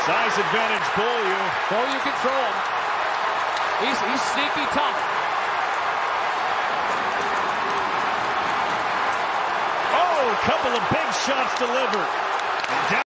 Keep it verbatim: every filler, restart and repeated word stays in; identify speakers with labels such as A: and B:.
A: Size advantage, Beaulieu.
B: Beaulieu can throw him. He's, he's sneaky tough.
A: Oh, a couple of big shots delivered.